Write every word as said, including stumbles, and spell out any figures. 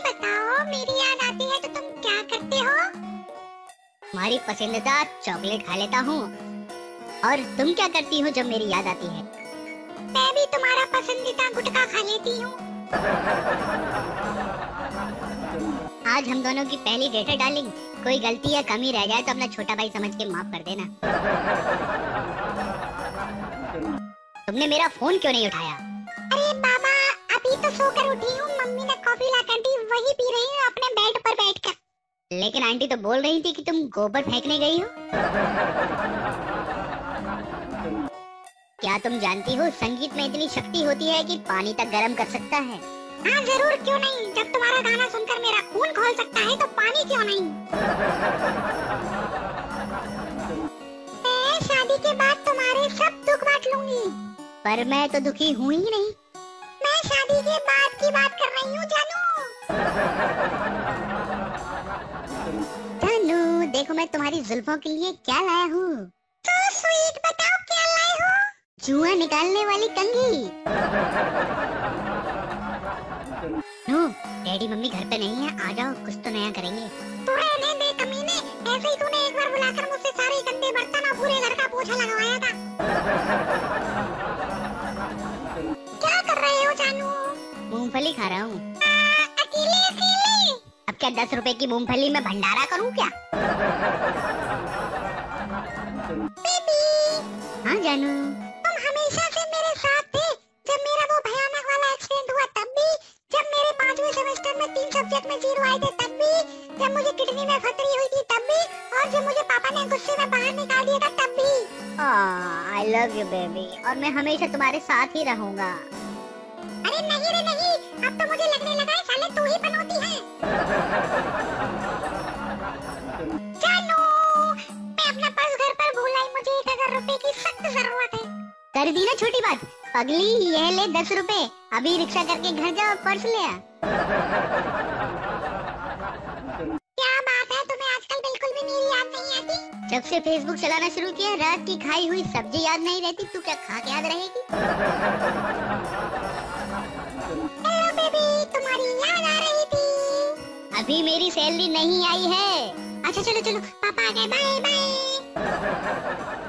बताओ, मेरी याद आती है तो तुम क्या करते हो? तुम्हारी पसंदीदा चॉकलेट खा लेता हूँ। और तुम क्या करती हो जब मेरी याद आती है? मैं भी तुम्हारा पसंदीदा गुटखा खा लेती हूँ। आज हम दोनों की पहली डेट है डार्लिंग। कोई गलती या कमी रह जाए तो अपना छोटा भाई समझ के माफ कर देना। तुमने मेरा फोन क्यों नहीं उठाया? अरे बाबा, अभी तो सोकर उठी हूँ। मम्मी ने कॉफी ला कर दी, वही पी रही हूँ अपने बेड पर बैठकर। लेकिन आंटी तो बोल रही थी कि तुम गोबर फेंकने गई हो। क्या तुम जानती हो संगीत में इतनी शक्ति होती है कि पानी तक गर्म कर सकता है? हाँ जरूर, क्यों नहीं। जब तुम्हारा गाना सुनकर मेरा खून खौल सकता है तो पानी क्यों नहीं। मैं शादी के बाद तुम्हारे सब दुख बांट लूंगी। पर मैं तो दुखी हूँ ही नहीं। मैं शादी के बाद की बात कर रही हूँ जानू। जानू, देखो मैं तुम्हारी जुल्फों के लिए क्या लाया हूँ। तो स्वीट, बताओ क्या लाए हो? जुआ निकालने वाली कंघी। नो, डैडी मम्मी घर पे नहीं है, आ जाओ कुछ तो नया करेंगे। तू रहने दे कमीने, ऐसे ही तूने एक बार बुलाकर मुझसे सारे गंदे बर्तन और पूरे घर का पोछा लगवाया था। क्या कर रहे हो जानू? मूंगफली खा रहा हूँ। अकेले अकेले? अब क्या दस रुपए की मूंगफली में भंडारा करूँ क्या? बेबी। हाँ जानू। तुम हमेशा से मेरे साथ थे। जब मेरा वो भयानक वाला एक्सीडेंट हुआ तब भी, जब मेरे पांचवें सेमेस्टर में तीन सब्जेक्ट में जीरो आए थे तब भी, जब मुझे किडनी में खतरी हुई थी तब भी, और जब मुझे पापा ने गुस्से में बाहर निकाल दिया था तब भी। आई लव यू बेबी, और मैं हमेशा तुम्हारे साथ ही रहूंगा। अरे नहीं रे नहीं, अब तो मुझे लगने लगा है साले तू ही बनोती है। जानू, मैं अपना पर्स घर पर भूल आई। मुझे एक हजार रुपए की सख्त जरूरत है। कर दी ना छोटी बात। पगली, यह ले दस रुपए, अभी रिक्शा करके घर जाओ, पर्स ले आ। क्या बात है, तुम्हें आजकल बिल्कुल भी मेरी याद नहीं आती? जब से फेसबुक चलाना शुरू किया, रात की खाई हुई सब्जी याद नहीं रहती, तू क्या खा के याद रहेगी? हेलो बेबी, तुम्हारी याद आ रही थी। अभी मेरी सैलरी नहीं आई है। अच्छा चलो चलो, पापा आ गए, बाय बाय।